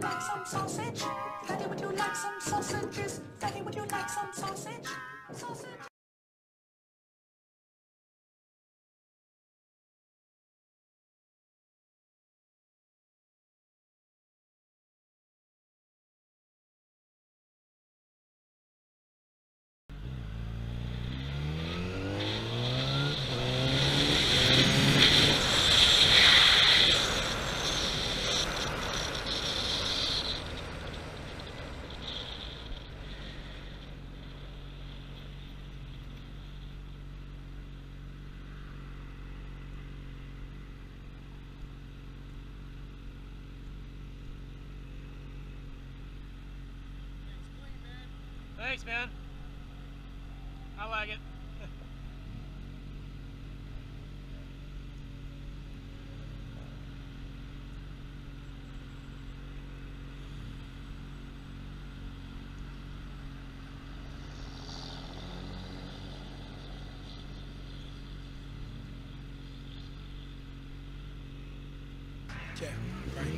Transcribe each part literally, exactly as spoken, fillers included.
like some sausage? Daddy, would you like some sausages? Daddy, would you like some sausage? Sausage. Thanks, man. I like it. Yeah, right.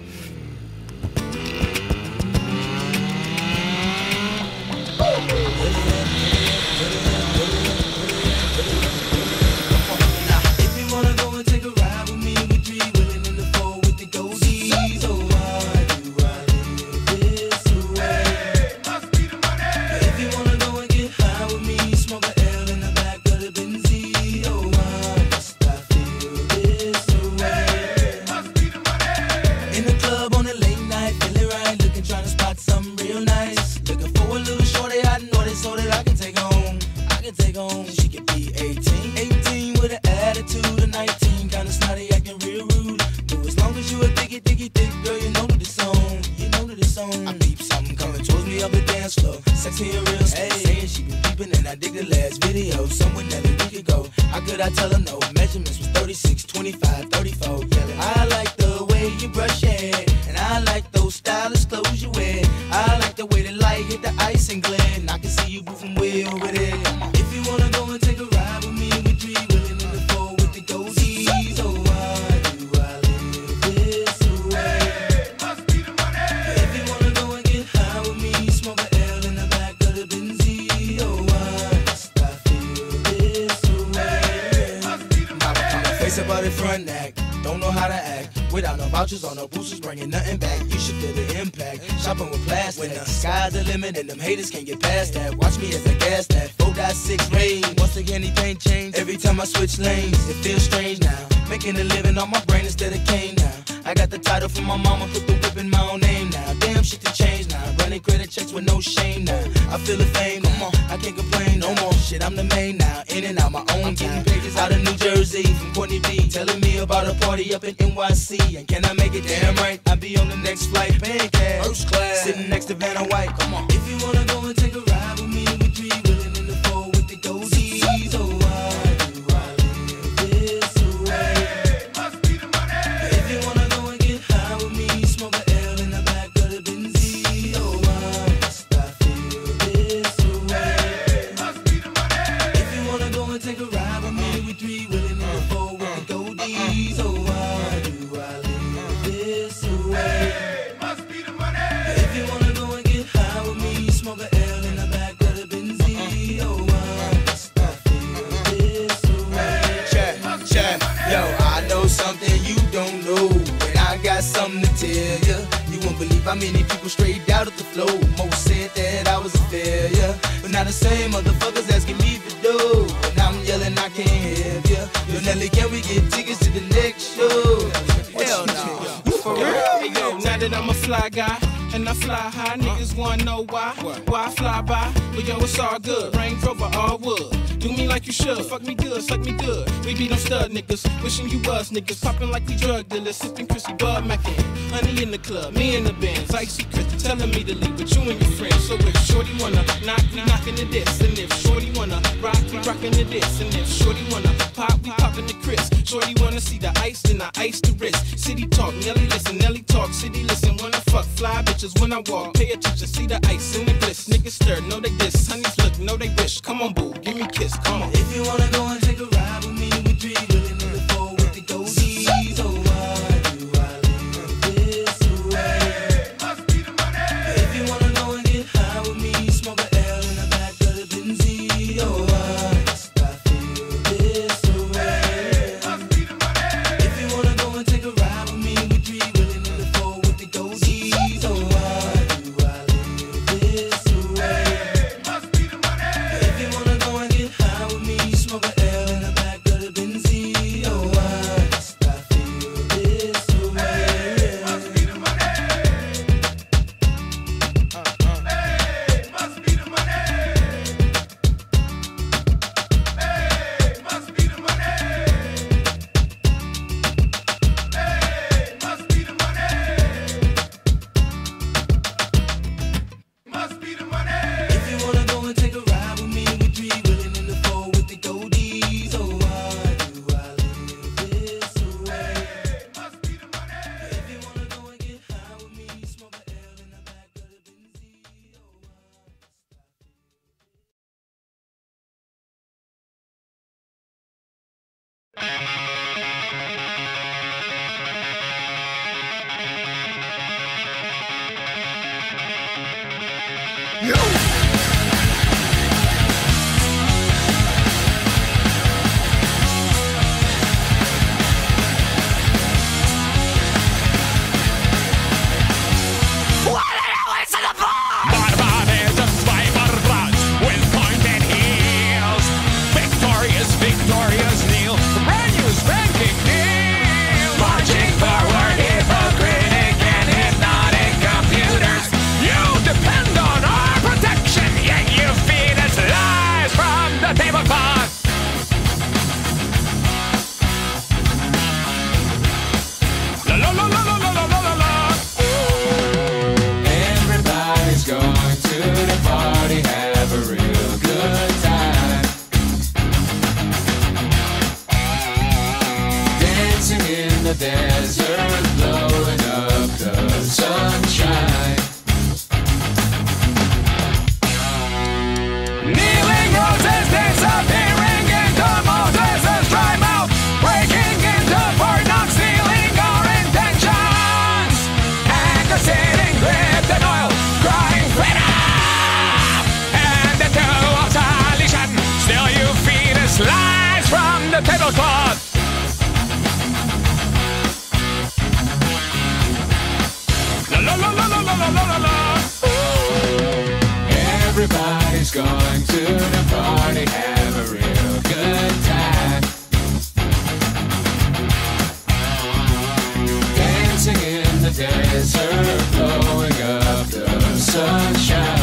She could be eighteen, eighteen with an attitude of nineteen, kinda snotty, acting real rude. But as long as you a diggy, diggy, thick girl, you know that it's on, you know that it's on. I peep something coming towards me up the dance floor, sexy and real slow. Hey, saying she been peeping and I dig the last video, somewhere Nelly we could go. How could I tell her no? Measurements was thirty-six, twenty-five, thirty-four, yelling. I like the way you brush your hair, and I like those stylish clothes you wear. I like the way the light hit the ice and glare, and I can see you moving way over there. If you wanna go and take a ride with me, we three willing in the four with the goldies. Oh, why do I live this way? Hey, must be the money. If you wanna go and get high with me, smoke a L in the back of the Benzie. Oh, why must I feel this way? Hey, must be the money. My face about the front act, don't know how to act. Without no vouchers or no boosters, bringing nothing back. You should feel the impact. Shopping with plastic. When the sky's the limit and them haters can't get past that. Watch me as I gas that. four point six range. Once again, anything change. Every time I switch lanes, it feels strange now. Making a living on my brain instead of cane now. I got the title from my mama, put the whip in my own name now. Damn shit to change now. Running credit checks with no shame now. I feel the fame, come on, I can't complain no more. Shit, I'm the main now. In and out my own time. Pages out of New Jersey from Courtney B. Telling me about a party up in N Y C. And can I make it damn right? I'll be on the next flight, paying cash. First class. Sitting next to Vanna White, come on. If you wanna go and take a ride with me, we three willing in the four with the goldies. Oh, why do I live this way? Hey, must be the money. If you wanna go and get high with me, smoke a L in the back of the Benzie. Oh, why must I feel this way? Hey, must be the money. If you wanna go and take a ride with me, we three willing in the four with the goldies. Oh, why do I live this way? Hey, must be the money. If you wanna go and get high with me, smoke a L in the back of the Benzie. Oh, why must I feel this way? Check, check. Yo, I know something you don't know, and I got something to tell ya. You won't believe how many people straight out of the flow. Most said that I was a failure, but now the same motherfuckers asking me for dough. And I'm yelling I can't help ya. Yo, Nelly, can we get tickets to the next show? Hell no. For real? Hey, yo, now that I'm a fly guy and I fly high, niggas wanna know why. Why I fly by? But yo, it's all good. Range Rover, all wood. Do me like you should. Fuck me good, suck me good. We be them stud niggas. Wishing you was niggas. Popping like we drug dealers. Sipping Chrissy Bud Mackin. Honey in the club, me in the Benz. Icy Chris telling me to leave with you and your friends. So if Shorty wanna knock, we knockin' the this. And if Shorty wanna rock, we rockin' the this. And if Shorty wanna pop, we poppin' the Chris. Shorty wanna see the ice, then I ice the wrist. City talk, Nelly listen, Nelly talk. City listen, when I fuck, fly bitches when I walk. Pay attention, see the ice and the bliss. Niggas stir, know they diss. Honeys look, know they wish. Come on, boo, give me a kiss, come on. If you wanna go and take a ride with me, we three willing in the four with the goldies. Oh, why do I live this way? Hey, must be the Everybody's going to the party, have a real good time. Dancing in the desert, blowing up the sunshine.